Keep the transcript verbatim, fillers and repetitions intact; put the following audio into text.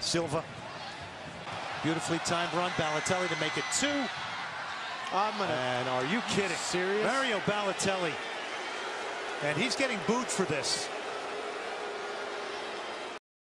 Silva. Beautifully timed run. Balotelli to make it two. I'm gonna, and are you kidding? Serious? Mario Balotelli. And he's getting booed for this.